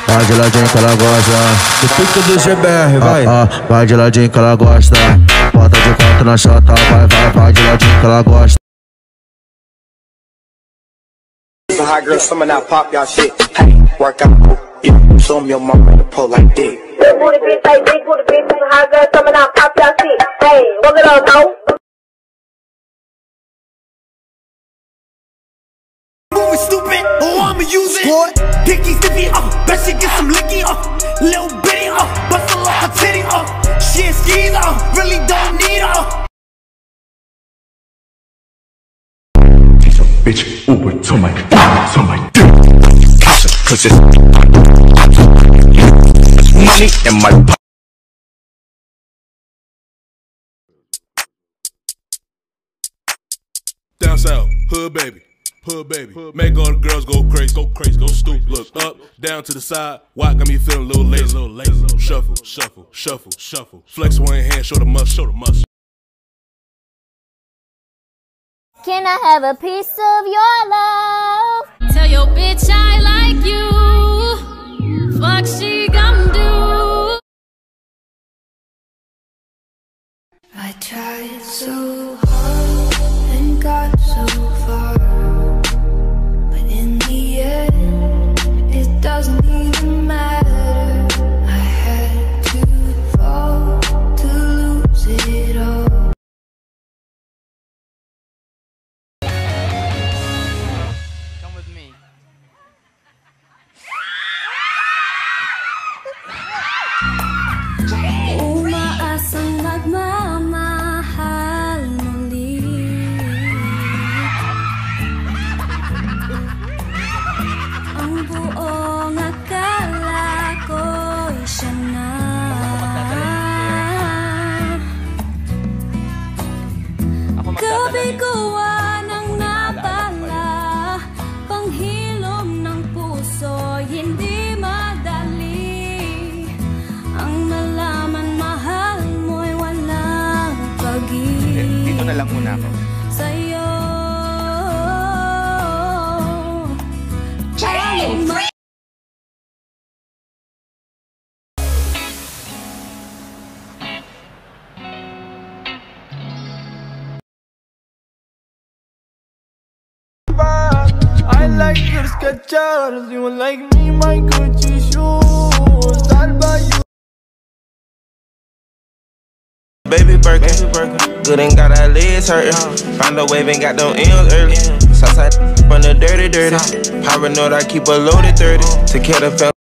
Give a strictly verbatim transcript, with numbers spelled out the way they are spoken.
vai de ladinho que ela gosta. Do pico do G B R, vai. Ah, ah, vai de ladinho que ela gosta. Bota de quatro na chota, vai, vai, vai de ladinho que ela gosta. Some hot girls, some of that pop y'all shit. Hey, work out, yeah. Show me your mama in the pole like dick. Big booty bitch, like big booty bitch. Some hot girls, some of that pop y'all shit. Hey, walk it up, ho. Moving stupid, oh I'ma use it. What? Dicky stiffy, uh, bet she get some licky, uh, little bitty, uh, bustle off her titty, uh, she ain't skis, uh, really don't need her. Uh. Bitch, Uber to my, to my dick. Cause it's money in my pocket. Down south, hood baby, hood baby. Make all the girls go crazy, go crazy, go stupid. Look up, down to the side. Why got me feeling a little lazy, little lazy. Shuffle, shuffle, shuffle, shuffle. Flex one hand, show the muscle, show the muscle. Can I have a piece of your love? Tell your bitch I like you. Fuck she gon' do. I tried so hard and got so far, but in the end, it doesn't even matter. I had to fall to lose it all. Umaasang nagmamahal muli. Ang buong akala ko'y siya na. Kabiguan ang napala, panghilom ng puso, hindi madali. Ang malaman mahal mo'y walang pag-ibig. Dito na lang muna ako. Sa'yo. I like your Skechers, you like me, my Gucci shoes. I'll buy you. Baby Birkin, good ain't got our legs hurting. Found a wave and got them M's early. Southside from the dirty, dirty. Paranoid, I keep a loaded thirty. To kill the